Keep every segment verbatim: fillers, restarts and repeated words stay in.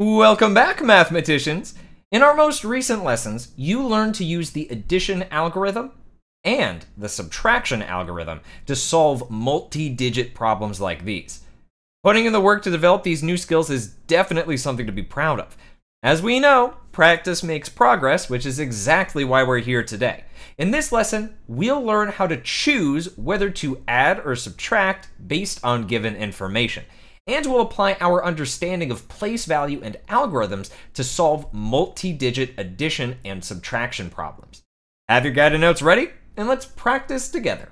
Welcome back, mathematicians! In our most recent lessons, you learned to use the addition algorithm and the subtraction algorithm to solve multi-digit problems like these. Putting in the work to develop these new skills is definitely something to be proud of. As we know, practice makes progress, which is exactly why we're here today. In this lesson, we'll learn how to choose whether to add or subtract based on given information. And we'll apply our understanding of place value and algorithms to solve multi-digit addition and subtraction problems. Have your guided notes ready? And let's practice together.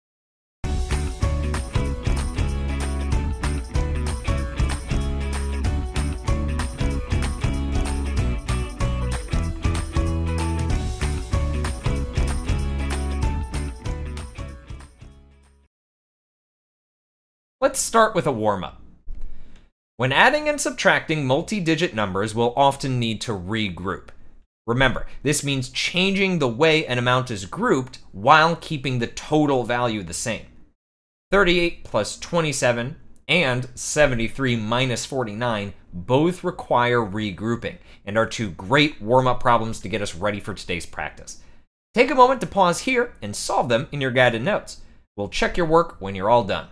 Let's start with a warm-up. When adding and subtracting multi-digit numbers, we'll often need to regroup. Remember, this means changing the way an amount is grouped while keeping the total value the same. thirty-eight plus twenty-seven and seventy-three minus forty-nine both require regrouping and are two great warm-up problems to get us ready for today's practice. Take a moment to pause here and solve them in your guided notes. We'll check your work when you're all done.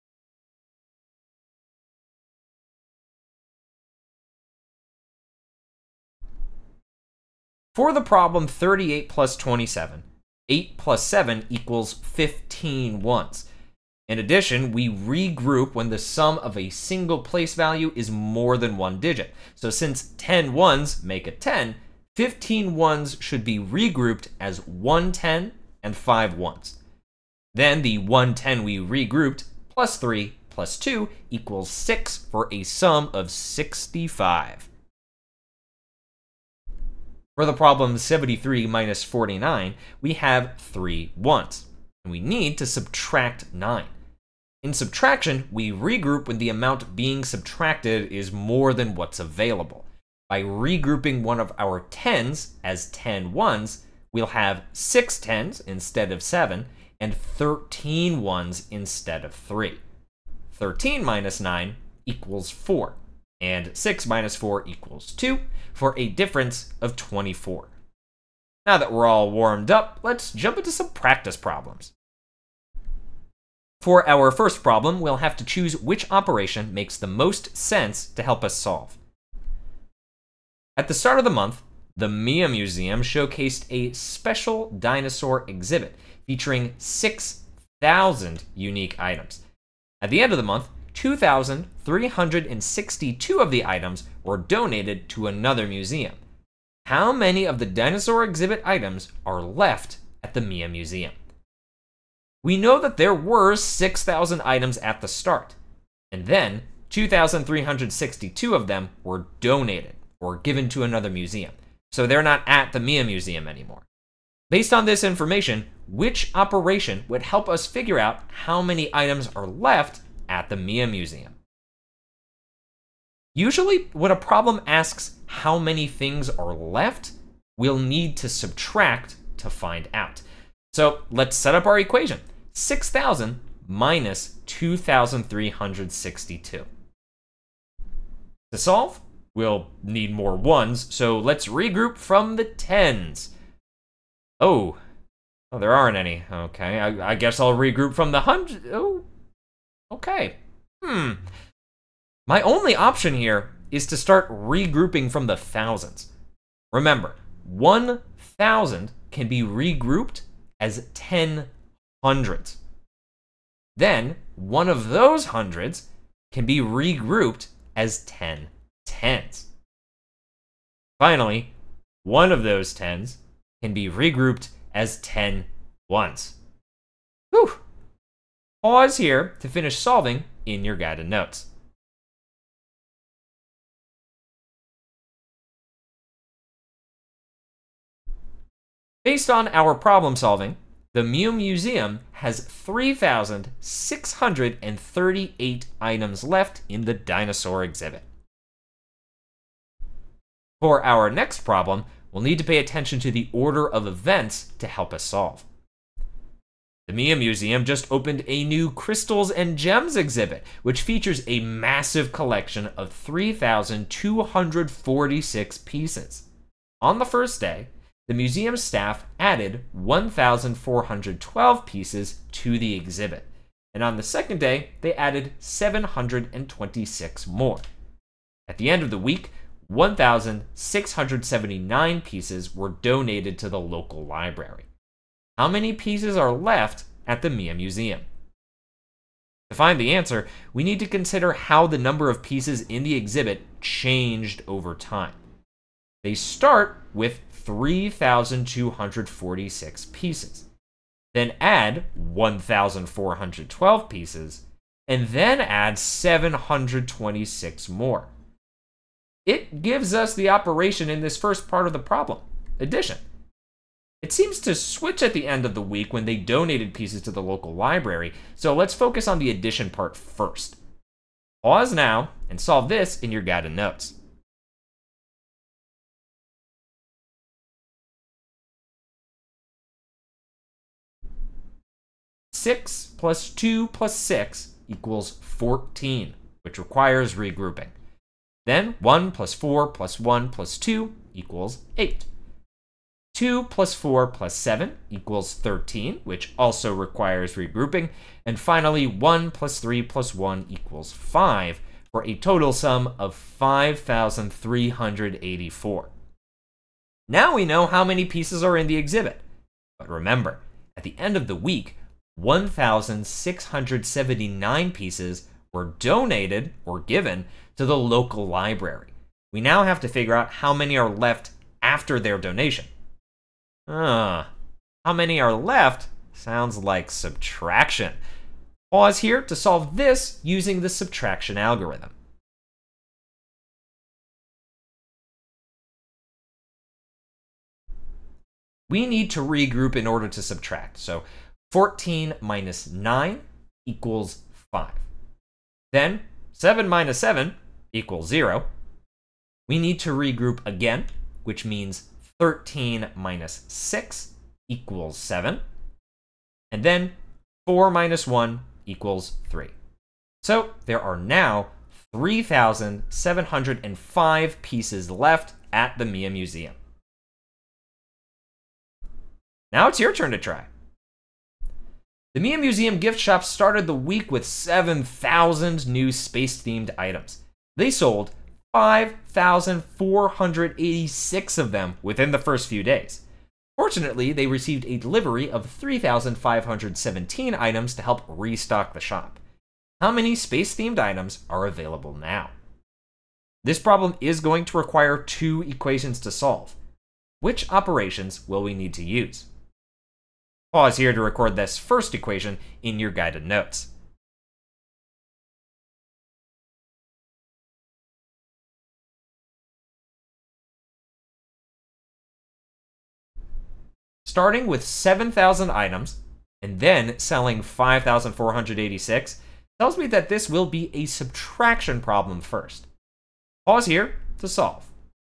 For the problem thirty-eight plus twenty-seven, eight plus seven equals fifteen ones. In addition, we regroup when the sum of a single place value is more than one digit. So since ten ones make a ten, fifteen ones should be regrouped as one ten and five ones. Then the one ten we regrouped plus three plus two equals six for a sum of sixty-five. For the problem seventy-three minus forty-nine, we have three ones, and we need to subtract nine. In subtraction, we regroup when the amount being subtracted is more than what's available. By regrouping one of our tens as ten ones, we'll have six tens instead of seven, and thirteen ones instead of three. thirteen minus nine equals four. And six minus four equals two, for a difference of twenty-four. Now that we're all warmed up, let's jump into some practice problems. For our first problem, we'll have to choose which operation makes the most sense to help us solve. At the start of the month, the Mia Museum showcased a special dinosaur exhibit featuring six thousand unique items. At the end of the month, two thousand three hundred sixty-two of the items were donated to another museum. How many of the dinosaur exhibit items are left at the Mia Museum? We know that there were six thousand items at the start, and then two thousand three hundred sixty-two of them were donated or given to another museum, so they're not at the Mia Museum anymore. Based on this information, which operation would help us figure out how many items are left at the Mia Museum? Usually, when a problem asks how many things are left, we'll need to subtract to find out. So let's set up our equation. six thousand minus two thousand three hundred sixty-two. To solve, we'll need more ones, so let's regroup from the tens. Oh, oh there aren't any. Okay, I, I guess I'll regroup from the hundred. Oh. Okay, hmm. My only option here is to start regrouping from the thousands. Remember, one thousand can be regrouped as ten hundreds. Then, one of those hundreds can be regrouped as ten tens. Finally, one of those tens can be regrouped as ten ones. Whew. Pause here to finish solving in your guided notes. Based on our problem solving, the Mia Museum has three thousand six hundred thirty-eight items left in the dinosaur exhibit. For our next problem, we'll need to pay attention to the order of events to help us solve. The Mia Museum just opened a new Crystals and Gems exhibit, which features a massive collection of three thousand two hundred forty-six pieces. On the first day, the museum staff added one thousand four hundred twelve pieces to the exhibit, and on the second day, they added seven hundred twenty-six more. At the end of the week, one thousand six hundred seventy-nine pieces were donated to the local library. How many pieces are left at the Mia Museum? To find the answer, we need to consider how the number of pieces in the exhibit changed over time. They start with three thousand two hundred forty-six pieces, then add one thousand four hundred twelve pieces, and then add seven hundred twenty-six more. It gives us the operation in this first part of the problem, addition. It seems to switch at the end of the week when they donated pieces to the local library, so let's focus on the addition part first. Pause now and solve this in your guided notes. six plus two plus six equals fourteen, which requires regrouping. Then one plus four plus one plus two equals eight. two plus four plus seven equals thirteen, which also requires regrouping. And finally, one plus three plus one equals five, for a total sum of five thousand three hundred eighty-four. Now we know how many pieces are in the exhibit. But remember, at the end of the week, one thousand six hundred seventy-nine pieces were donated or given to the local library. We now have to figure out how many are left after their donation. Ah, how many are left sounds like subtraction. Pause here to solve this using the subtraction algorithm. We need to regroup in order to subtract. So fourteen minus nine equals five. Then seven minus seven equals zero. We need to regroup again, which means thirteen minus six equals seven. And then four minus one equals three. So there are now three thousand seven hundred five pieces left at the Mia Museum. Now it's your turn to try. The Mia Museum gift shop started the week with seven thousand new space-themed items. They sold five thousand four hundred eighty-six of them within the first few days. Fortunately, they received a delivery of three thousand five hundred seventeen items to help restock the shop. How many space-themed items are available now? This problem is going to require two equations to solve. Which operations will we need to use? Pause here to record this first equation in your guided notes. Starting with seven thousand items and then selling five thousand four hundred eighty-six tells me that this will be a subtraction problem first. Pause here to solve.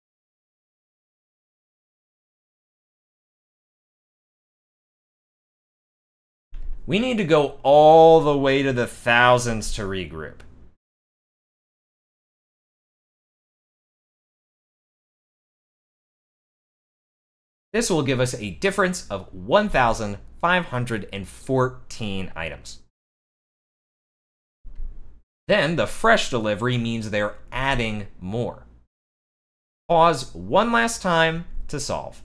We need to go all the way to the thousands to regroup. This will give us a difference of one thousand five hundred fourteen items. Then the fresh delivery means they're adding more. Pause one last time to solve.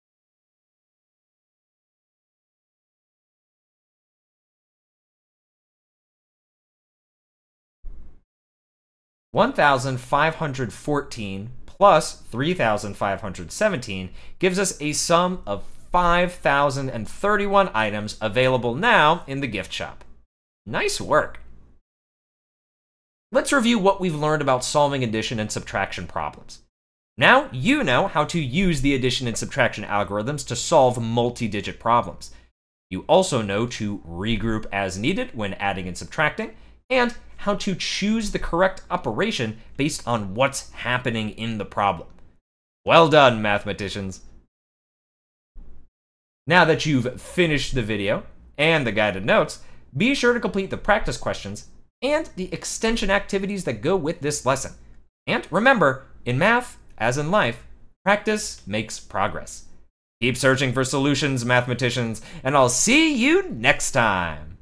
one thousand five hundred fourteen plus three thousand five hundred seventeen gives us a sum of five thousand thirty-one items available now in the gift shop. Nice work! Let's review what we've learned about solving addition and subtraction problems. Now you know how to use the addition and subtraction algorithms to solve multi-digit problems. You also know to regroup as needed when adding and subtracting, and how to choose the correct operation based on what's happening in the problem. Well done, mathematicians! Now that you've finished the video, and the guided notes, be sure to complete the practice questions and the extension activities that go with this lesson. And remember, in math, as in life, practice makes progress. Keep searching for solutions, mathematicians, and I'll see you next time.